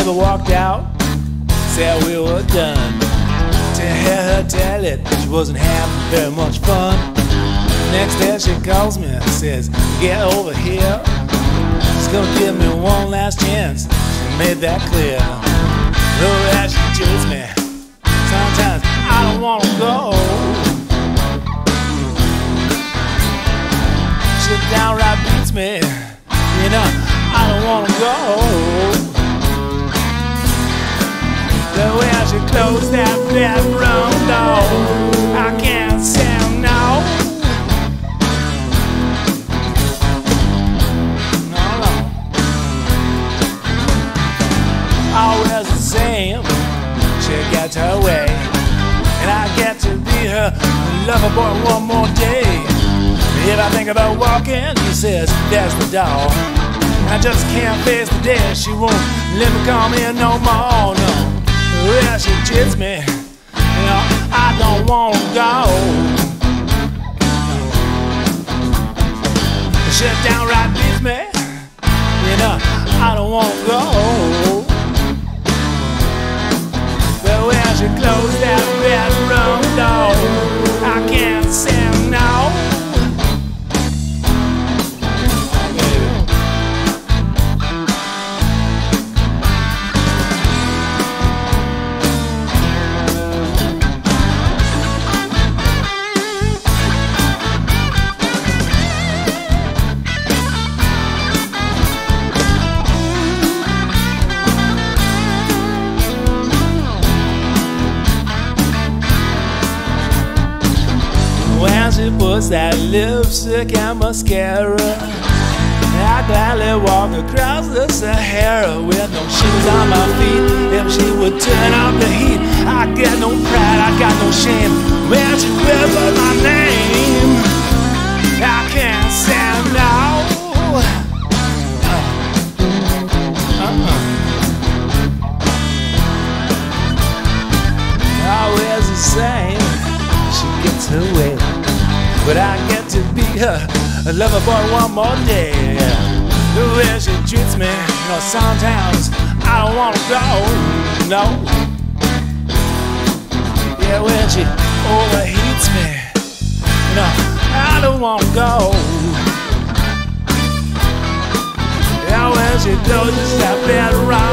we walked out, said we were done. To hear her tell it, she wasn't having very much fun. Next day she calls me and says, get over here. She's gonna give me one last chance. She made that clear. Oh, yeah, she cheats me. Sometimes I don't wanna go. She downright beats me. You know, I don't wanna go. The way she closed that bedroom door, I can't say no. No, no. Always the same. She gets her way, and I get to be her lover boy one more day. If I think about walking, she says, there's the door. I just can't face the day. She won't let me come in no more, no. Well, she cheats me. You know, I don't want to go. She downright beats me. You know, I don't want to go. But when she closed that bedroom door, I can't say no. She puts that lipstick and mascara. I gladly walk across the Sahara with no shoes on my feet. If she would turn up the heat, I get no pride, I got no shame. When she whispers my name, I can't say no. Always the same. She gets her way, but I get to be her lover boy one more day. The way she treats me, you know, sometimes I don't want to go, no. Yeah, when she overheats me, you know, I don't want to go. Yeah, when she closes that bed around